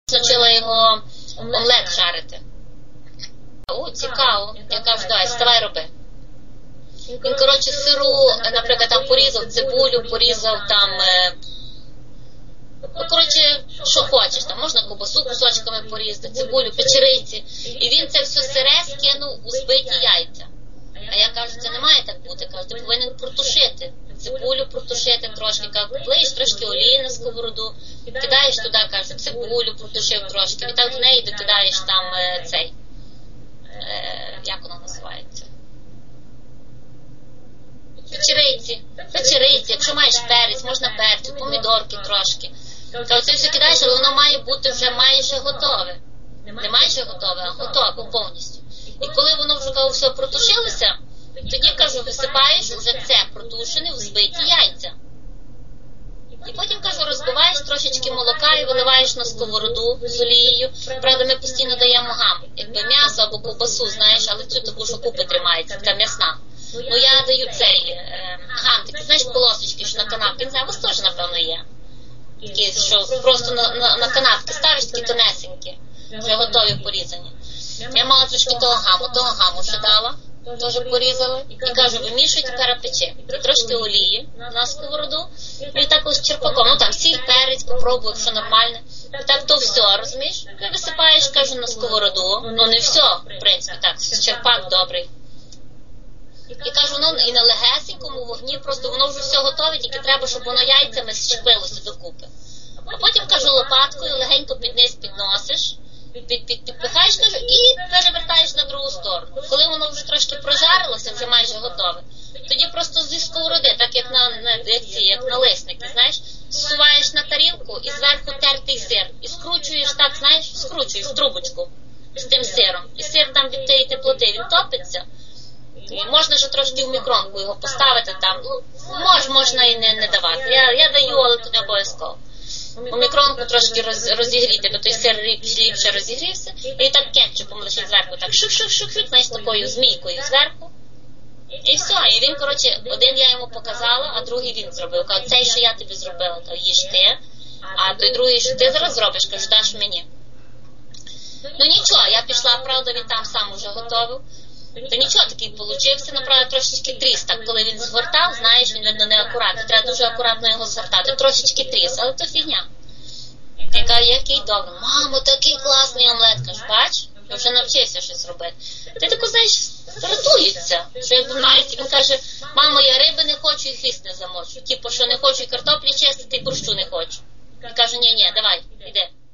навчила його омлет жарити. О, цікаво. Я кажу, давай, вставай, роби. Він, коротше, сиру, наприклад, там порізав цибулю, порізав там, ну, коротше, що хочеш, там можна ковбасу кусочками порізати, цибулю, печериці. І він це все сире скинув у збиті яйця. А я кажу, це не має так бути. Кажу, ти повинен протушити. Цибулю протушити трошки. Кажу, плиєш трошки олії на сковороду, кидаєш туди, кажу, цибулю протушив трошки. І так в неї докидаєш там цей, як воно називається? Печериці, якщо маєш перець, можна перцю, помідорки трошки. Кажу, це все кидаєш, але воно має бути вже майже готове. Не майже готове, а готове повністю. І коли воно вже все протушилося, тоді, кажу, висипаєш уже це протушене в збиті яйця. І потім, кажу, розбиваєш трошечки молока і виливаєш на сковороду з олією. Правда, ми постійно даємо гам, якби м'ясо або ковбасу, знаєш, але цю таку, що купи тримається, така м'ясна. Ну, я даю цей гам, такі, знаєш, полосочки, що на канапки, не знаю, у вас теж, напевно, є. Такі, що просто на канапки ставиш, такі тонесенькі, вже готові порізані. Я мала трошки того гаму ще дала, теж порізала. І кажу, вимішуй, тепер печи. І трошки олії на сковороду. І так ось черпаком, ну там сіль, перець, попробуй, якщо нормально. І так то все, розумієш? І висипаєш, кажу, на сковороду. Ну не все, в принципі, так, черпак добрий. І кажу, ну і на легесенькому вогні, просто воно вже все готове, тільки треба, щоб воно яйцями щепилося докупи. А потім, кажу, лопаткою легенько під низ підносиш, підпихаєш, кажу, і перевертаєш на другу сторону. Коли воно вже трошки прожарилося, вже майже готове, тоді просто зі сковороди, так як як налисники, знаєш, зсуваєш на тарілку і зверху тертий сир. І скручуєш так, знаєш, скручуєш в трубочку з тим сиром. І сир там від тієї теплоти, він топиться. І можна ще трошки в мікронку його поставити там. Ну, можна і не давати. Я даю, але то не обов'язково. У мікронку трошки розігріти, бо той сир ліпше розігрівся. І так кетчупом лише зверху, так шук-шук-шук-шук, знаєш, такою змійкою зверху. І все. І він, коротше, один я йому показала, а другий він зробив. Кажу, цей, що я тобі зробила, то їж ти. А той другий, що ти зараз зробиш, кажу, даш мені. Ну нічого, я пішла, правда, він там сам уже готовив. То нічого такий получився, направду, трошечки тріс. Так, коли він згортав, знаєш, він, видно, неакуратний. Треба дуже акуратно його згортати. Трошечки тріс, але то фігня. Я кажу, який добрий. Мамо, такий класний омлет. Кажу, бач, я вже навчився щось робити. Ти тако, знаєш, рятується. Що як навіть він каже, мамо, я риби не хочу і хвіст не замочу. Типу, що не хочу і картоплі чистити, і борщу не хочу. Я кажу, ні, давай, іди.